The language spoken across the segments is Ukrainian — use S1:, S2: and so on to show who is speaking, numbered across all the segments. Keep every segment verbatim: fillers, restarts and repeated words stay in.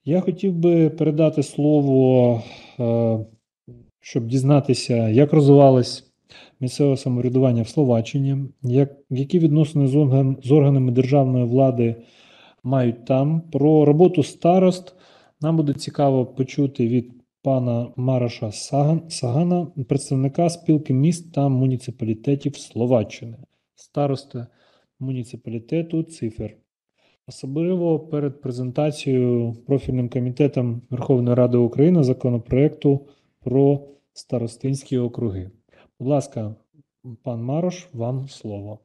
S1: Я хотів би передати слово, е, щоб дізнатися, як розвивалось місцеве самоврядування в Словаччині, як, які відносини з, орган, з органами державної влади мають там. Про роботу старост нам буде цікаво почути від пана Мароша Сагана, представника спілки міст та муніципалітетів Словаччини, старости муніципалітету Цифер. Особливо перед презентацією профільним комітетом Верховної Ради України законопроекту про старостинські округи. Будь ласка, пан Марош, вам слово.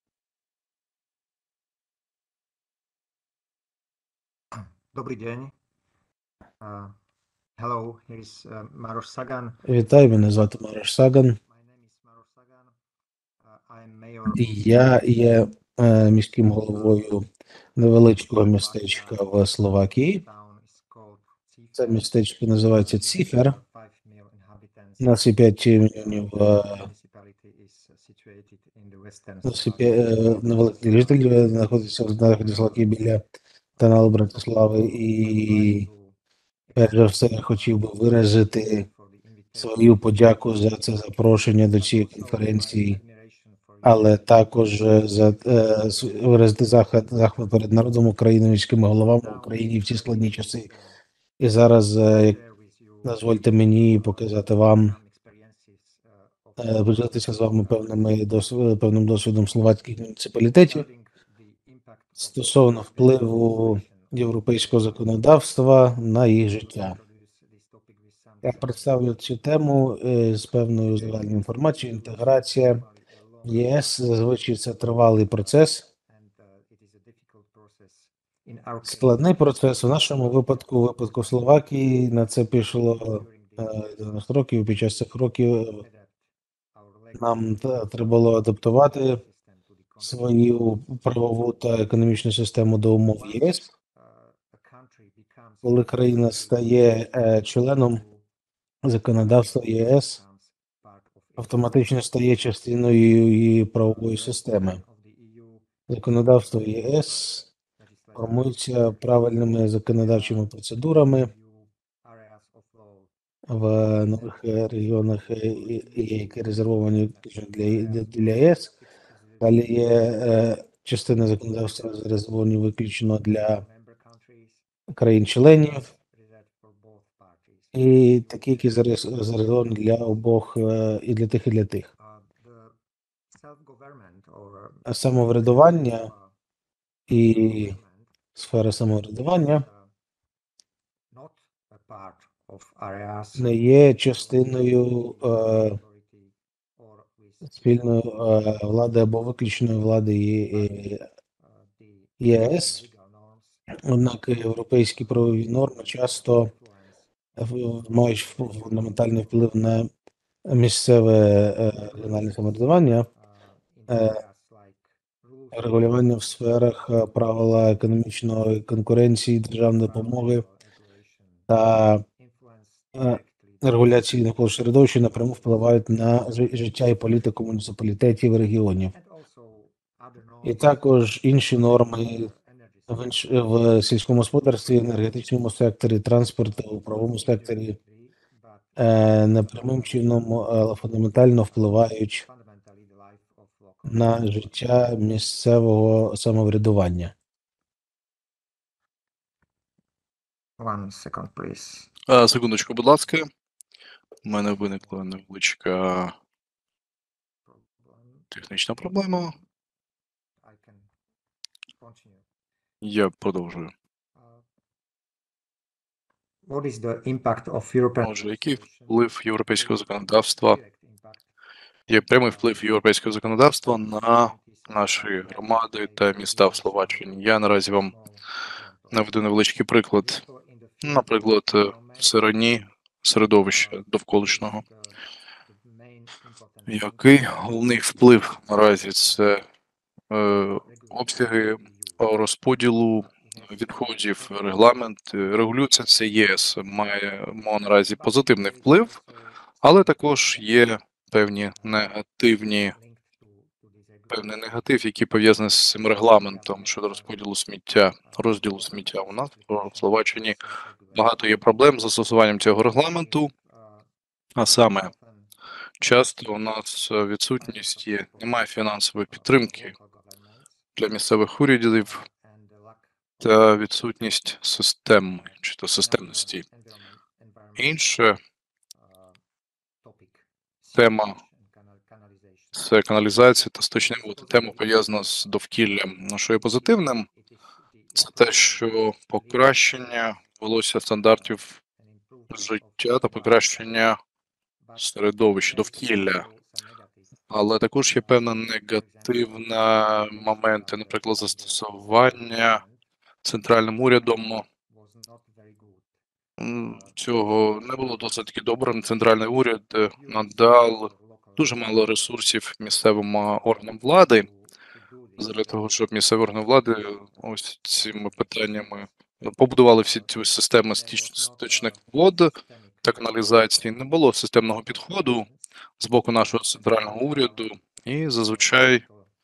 S2: Добрий день. Uh, hello, here is uh, Maroš Sagan.
S3: Вітаю, мене звати Марош Саган.
S2: My name is Maroš Sagan. Uh, I am mayor.
S3: І я є е, міським головою невеличкого містечка в Словакії.
S2: Town is called Cífer.
S3: Це містечко називається Цифер.
S2: Five million inhabitants.
S3: У нас є п'ять мільйонів е,
S2: Municipality is situated in the western
S3: у нас є п'ять, е, невеликих жителів, знаходиться в заході Словакії біля каналу Братислави. І перш за все я хотів би виразити свою подяку за це запрошення до цієї конференції, але також за е, виразити захват, захват перед народом України, міськими головами в Україні в ці складні часи. І зараз е, дозвольте мені показати вам, е, поділитися з вами певними досвід, певним досвідом словацьких муніципалітетів стосовно впливу європейського законодавства на їх життя. Я представлю цю тему е, з певною загальною інформацією. Інтеграція ЄС зазвичай це тривалий процес, складний процес. У нашому випадку, у випадку Словакії, на це пішло е, дев'яносто років. Під час цих років нам та- треба було адаптувати свою правову та економічну систему до умов ЄС. Коли країна стає е, членом законодавства ЄС, автоматично стає частиною її правової системи. Законодавство ЄС формується правильними законодавчими процедурами в нових регіонах, е, і- які резервовані виключно для, для ЄС. Далі є е, частина законодавства зарезервовані виключно для країн-членів, і такі, які зарез- зарезервовані для обох, е, і для тих, і для тих. А самоврядування і сфера самоврядування не є частиною е, спільної е, влади або виключної влади Є- е, ЄС. Однак європейські правові норми часто в- мають фундаментальний вплив на місцеве е, регіональне самоврядування, е, регулювання в сферах е, правила економічної конкуренції, державної допомоги та е, регуляції навколишнього середовища напряму впливають на жи- життя і політику муніципалітетів і регіонів. І також інші норми в, інш... в сільському господарстві, енергетичному секторі, транспорту, у правовому секторі е, непрямим чином, але фундаментально впливають на життя місцевого самоврядування.
S2: One second, please.
S4: А, секундочку, будь ласка. У мене виникла невеличка технічна проблема.
S2: I can continue.
S4: Я продовжую.
S2: What is the impact of European
S4: Отже, який вплив європейського законодавства, є прямий вплив європейського законодавства на наші громади та міста в Словаччині? Я наразі вам наведу невеличкий приклад. Наприклад, в стороні середовища довколишнього. Який головний вплив наразі це е, обсяги розподілу відходів, регламент, регулюється це ЄС, має, має наразі позитивний вплив, але також є певні негативні, певний негатив, який пов'язаний з цим регламентом щодо розподілу сміття, розділу сміття. У нас в Словаччині багато є проблем з застосуванням цього регламенту, а саме часто у нас е, відсутність є, немає фінансової підтримки для місцевих урядів та відсутність системи чи то системності. Інша тема це каналізація та сточні води. Тема пов'язана з довкіллям. Ну, що є позитивним, це те, що покращення волосся стандартів життя та покращення середовища, довкілля. Але також є певна негативна моменти, наприклад, застосування центральним урядом м, цього не було досить таки добрим. Центральний уряд е, надав дуже мало ресурсів місцевим а, органам влади, для того, щоб місцеві органи влади ось цими питаннями побудували всі ці системи стіч- стічних вод та каналізації. Не було системного підходу з боку нашого центрального уряду, і зазвичай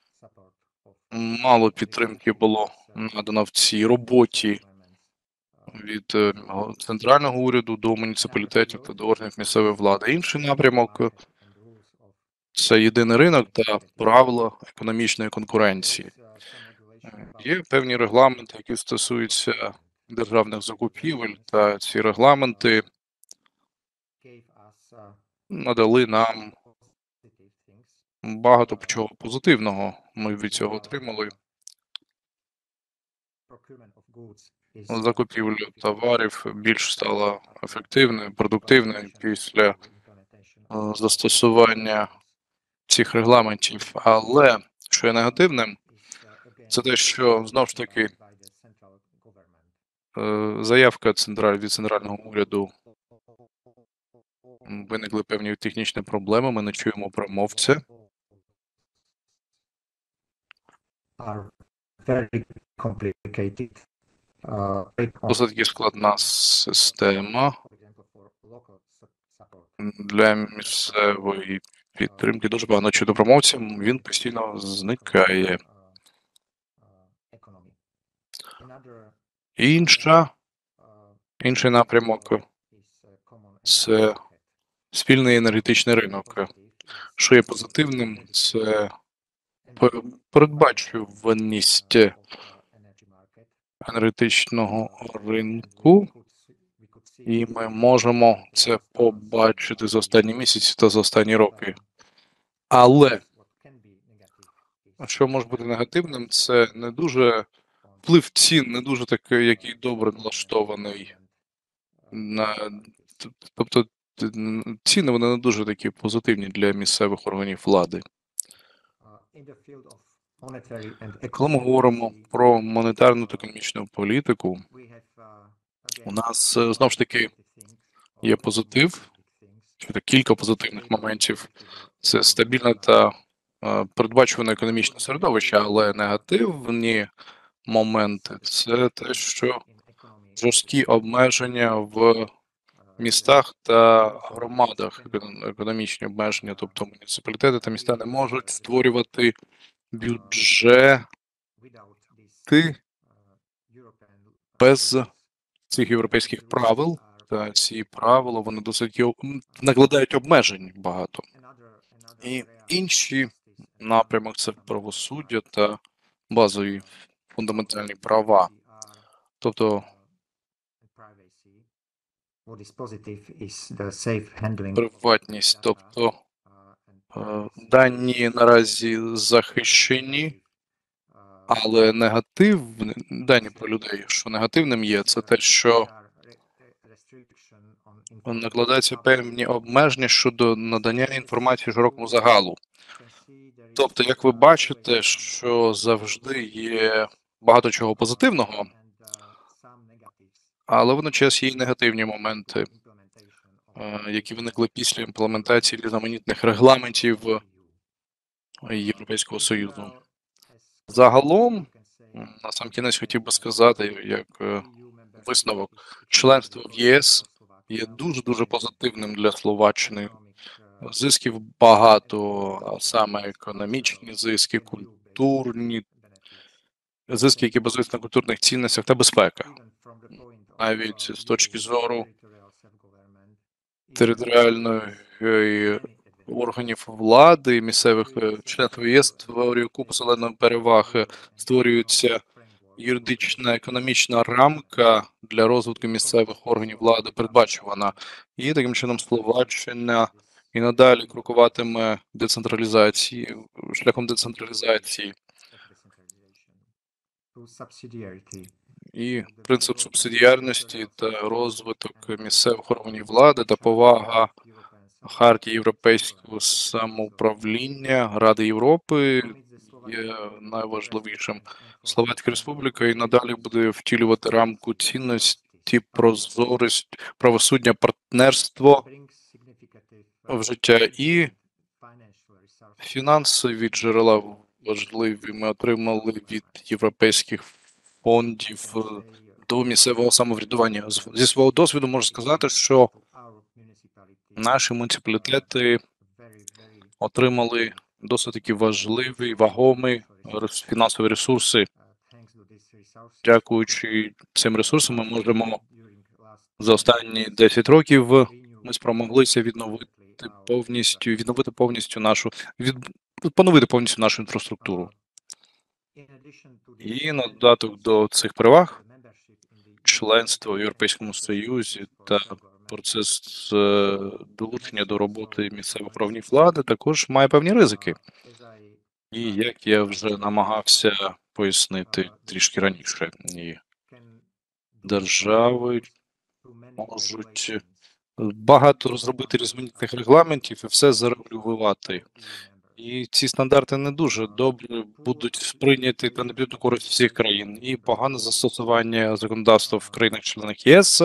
S4: мало підтримки було надано в цій роботі від е, центрального уряду до муніципалітетів та до органів місцевої влади. Інший напрямок – це єдиний ринок та правила економічної конкуренції. Е, Є певні регламенти, які стосуються державних закупівель, та ці регламенти надали нам багато чого позитивного. Ми від цього отримали. Закупівля товарів більш стала ефективною, продуктивною після е, застосування цих регламентів. Але що є негативним, це те, що знову ж таки е, заявка централь від центрального уряду, м, виникли певні технічні проблеми. Ми не чуємо промовця.
S2: are very complicated. Uh, very
S4: Досить таки складна система
S2: for example, for local sup- support.
S4: для місцевої підтримки. Дуже багато чути промовців, він постійно зникає.
S2: Uh, uh, economy. Another,
S4: Інша,
S2: uh,
S4: інший напрямок
S2: is, uh, common
S4: це
S2: energy market.
S4: спільний енергетичний ринок.
S2: Positive is,
S4: Що є
S2: uh,
S4: позитивним, це
S2: energy
S4: пер- передбачуваність
S2: of, uh, energy market.
S4: енергетичного ринку, і ми можемо це побачити за останні місяці та за останні роки. Але що може бути негативним, це не дуже вплив цін, не дуже такий, який добре налаштований на тобто ціни вони не дуже такі позитивні для місцевих органів влади. Коли ми говоримо про монетарну та економічну політику, у нас е, знову ж таки є позитив, чи то кілька позитивних моментів. Це стабільне та е, передбачуване економічне середовище, але негативні моменти це те, що жорсткі обмеження в містах та громадах, економ- економічні обмеження, тобто муніципалітети та міста не можуть створювати бюджети без цих європейських правил. Та ці правила вони досить об- м, накладають обмежень багато. І інші напрямок це правосуддя та базові фундаментальні права. Тобто приватність, тобто е, дані наразі захищені, але негатив, дані про людей, що негативним є, це те, що накладаються певні обмеження щодо надання інформації широкому загалу. Тобто, як ви бачите, що завжди є багато чого позитивного, але водночас є і негативні моменти, е, які виникли після імплементації різноманітних регламентів Європейського Союзу. Загалом, м, на сам кінець хотів би сказати, як е, висновок, членство в ЄС є дуже-дуже позитивним для Словаччини. Зисків багато, а саме економічні зиски, культурні зиски, які базуються на культурних цінностях та безпека. навіть з точки зору територіальної органів влади, місцевих е, членів ЄС створює купу зеленої переваги, створюється юридична економічна рамка для розвитку місцевих органів влади передбачувана, і таким чином Словаччина і надалі крокуватиме децентралізації, шляхом децентралізації. І принцип субсидіарності та розвиток місцевих органів влади та повага Хартії Європейського самоуправління Ради Європи є найважливішим. Словацька Республіка і надалі буде втілювати рамку цінності, прозорість, правосуддя, партнерство в життя і фінансові джерела важливі ми отримали від європейських фондів до місцевого самоврядування. З- Зі свого досвіду можу сказати, що наші муніципалітети отримали досить таки важливі, вагомі рес- фінансові ресурси. Дякуючи цим ресурсам, ми можемо за останні десять років ми спромоглися відновити повністю, відновити повністю нашу, від, поновити повністю нашу інфраструктуру. І на додаток до цих переваг, членство в Європейському Союзі та процес е, долучення до роботи місцевих органів влади також має певні ризики. І як я вже намагався пояснити трішки раніше, і держави можуть багато розробити різноманітних регламентів і все зарегулювати. І ці стандарти не дуже добре будуть сприйняті та не підуть на користь всіх країн. І погане застосування законодавства в країнах-членах ЄС,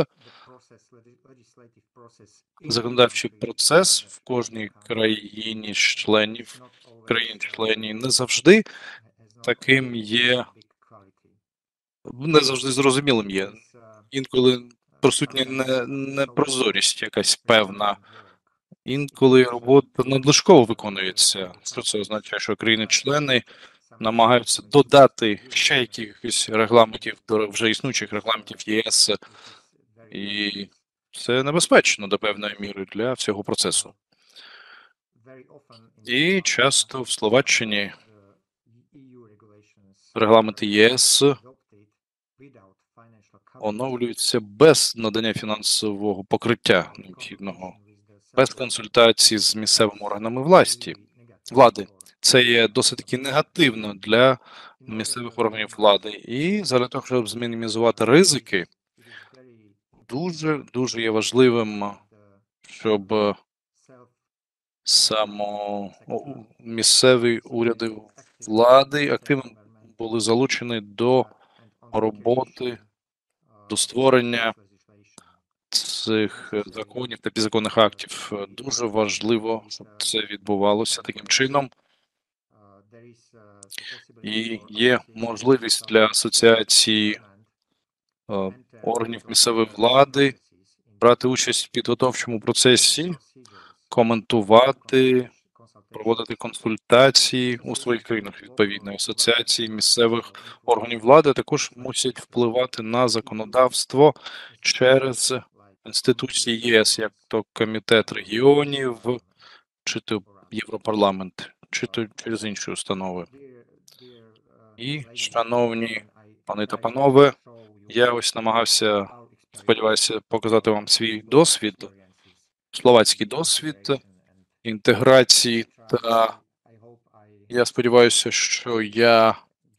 S4: законодавчий процес в кожній країні членів, країн-членів не завжди таким є, не завжди зрозумілим є. Інколи присутня не, непрозорість якась певна. Інколи робота надлишково виконується. Що це означає, що країни-члени намагаються додати ще якихось регламентів до вже існуючих регламентів ЄС, і це небезпечно до певної міри для всього процесу. І часто в Словаччині регламенти ЄС оновлюються без надання фінансового покриття необхідного, без консультацій з місцевими органами власті, влади. Це є досить таки негативно для місцевих органів влади. І заради того, щоб змінімізувати ризики, дуже дуже є важливим, щоб само о, місцеві уряди влади активно були залучені до роботи, до створення цих законів та підзаконних актів. Дуже важливо, щоб це відбувалося таким чином. І є можливість для асоціації е, органів місцевої влади брати участь в підготовчому процесі, коментувати, проводити консультації у своїх країнах. Відповідно, асоціації місцевих органів влади також мусять впливати на законодавство через інституції ЄС, як то Комітет регіонів, чи то Європарламент, чи то через інші установи. І, шановні пани та панове, я ось намагався, сподіваюся, показати вам свій досвід, словацький досвід інтеграції, та я сподіваюся, що я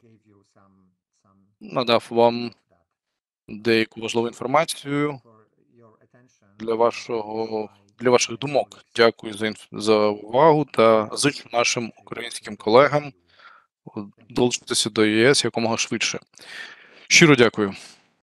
S4: надав вам деяку важливу інформацію для вашого для ваших думок. Дякую за інф... за увагу та зичу нашим українським колегам долучитися до ЄС якомога швидше. Щиро дякую.